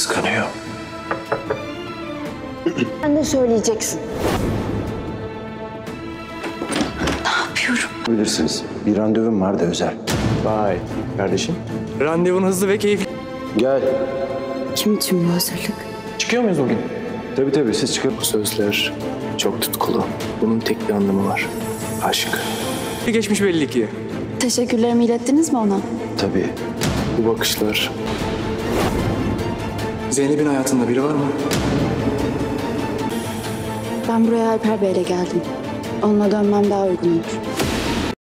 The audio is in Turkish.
kıskanıyor. Sen de söyleyeceksin. Ne yapıyorum? Bilirsiniz. Bir randevum var da özel. Vay kardeşim. Randevun hızlı ve keyifli. Gel. Kim için bu hazırlık? Çıkıyor muyuz bugün? Tabii siz çıkın. Bu sözler çok tutkulu. Bunun tek bir anlamı var. Aşk. Geçmiş belli ki. Teşekkürlerimi ilettiniz mi ona? Tabii. Bu bakışlar. Zeynep'in hayatında biri var mı? Ben buraya Alper Bey'le geldim. Onunla dönmem daha uygun olur.